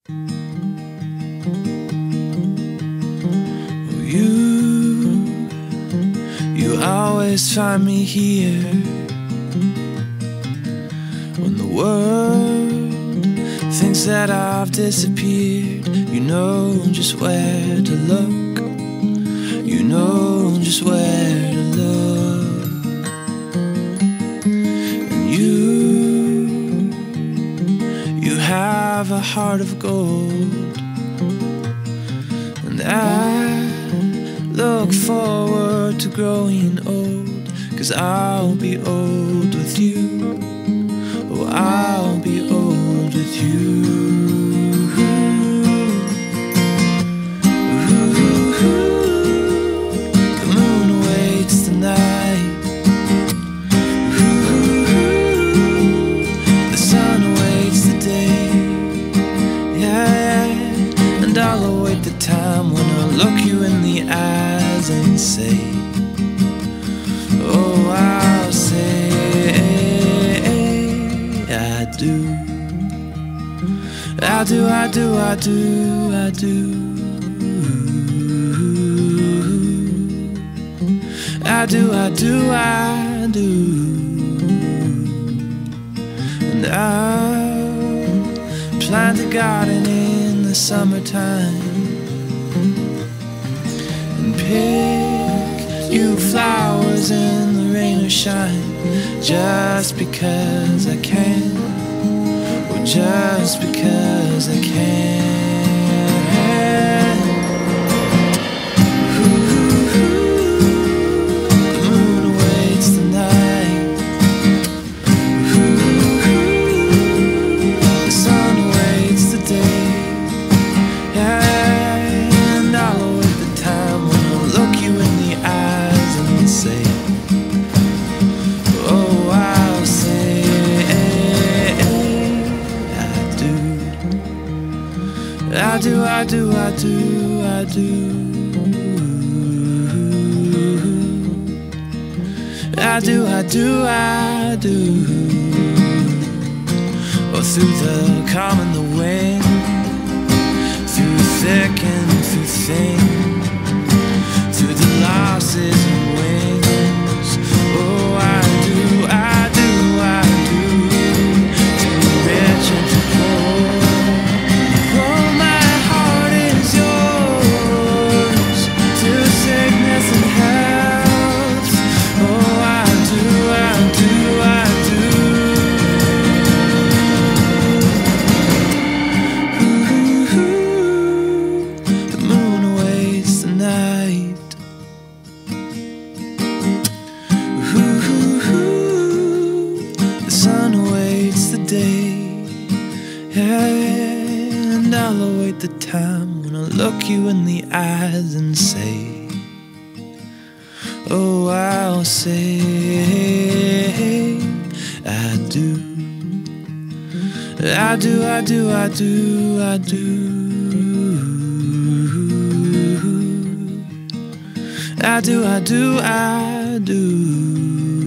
You always find me here when the world thinks that I've disappeared. You know just where to look. You know just where to look. And you have a heart of gold. And I look forward to growing old, 'cause I'll be old with you. Oh, I'll be old with you. The moon awaits the night. The sun awaits the day. Yeah, and I'll await the time when I'll look you in the eyes and say, oh, I'll say I do. I do, I do, I do, I do. I do, I do, I do. And I'll plant a garden in the summertime and pick you flowers in the rain or shine, just because I can. Just because I can. The moon awaits the night. The sun awaits the day. And I'll await the time when I'll look you in the eyes and say, oh, I'll say I do, I do, I do, I do. I do, I do, I do. Or through the calm and the wind, through thick and through thin, through the losses and wins. Oh, I do, I do, I do. Too rich and too poor. And I'll await the time when I look you in the eyes and say, oh, I'll say I do. I do, I do, I do, I do. I do, I do, I do.